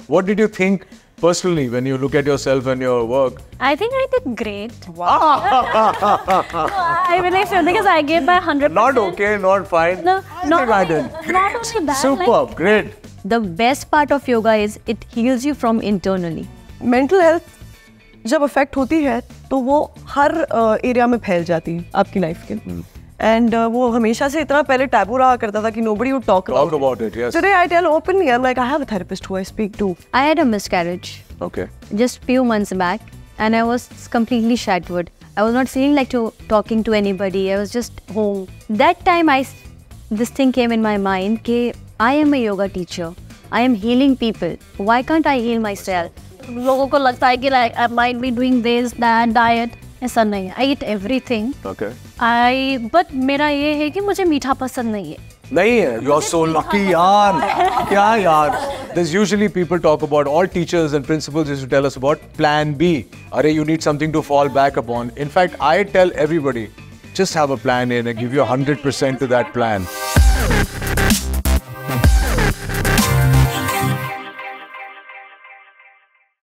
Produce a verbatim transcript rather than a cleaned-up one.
What did you think personally when you look at yourself and your work? I think I did great. Wow. I really feel because I gave my one hundred percent. Not okay, not fine. No, not, I did. not only that. Superb, like, great. The best part of yoga is it heals you from internally. Mental health जब affect होती है तो वो हर area में फैल जाती है आपकी लाइफ के. And uh, वो हमेशा से इतना पहले टैबू रहा करता था कि nobody would talk, talk about, about it. Yes. Today I tell openly. I'm like, I have a therapist who I speak to. I had a miscarriage. Okay. Just few months back, and I was completely shattered. I was not feeling like to talking to anybody. I was just home. That time, I this thing came in my mind. कि I am a yoga teacher. I am healing people. Why can't I heal myself? लोगों को लगता है कि like I might be doing this, that, diet. ऐसा नहीं है. I eat everything. Okay. I but मेरा ये है कि मुझे मीठा पसंद नहीं है. नहीं है. You're so lucky, यार. क्या यार? There's usually people talk about, all teachers and principals used to tell us about plan B. Arey, you need something to fall back upon. In fact, I tell everybody, just have a plan A and give you one hundred percent to that plan.